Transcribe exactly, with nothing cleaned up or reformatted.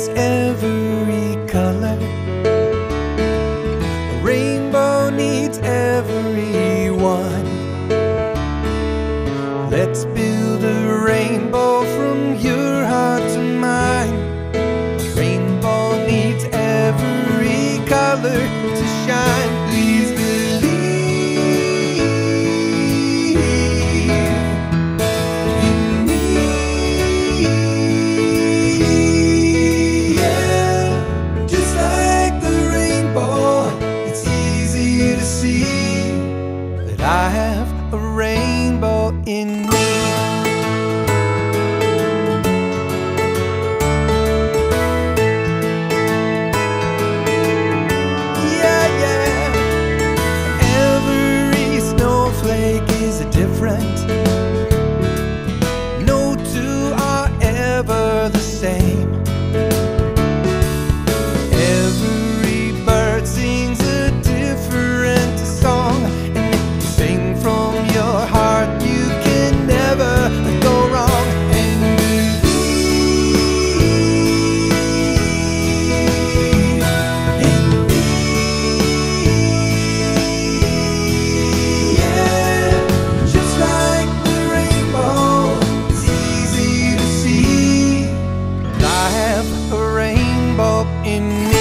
needs every color. A rainbow needs everyone. Let's build a rainbow from your heart to mine. A rainbow needs every color to shine. Please believe in me. Yeah, just like the rainbow, it's easy to see that I have a rainbow in me. Yeah, yeah. Every snowflake is different. No two are ever the same. Every bird sings a different song, and if you sing from your heart, you can never go wrong. And believe in me. Yeah, just like the rainbow, it's easy to see that I have a rainbow in me.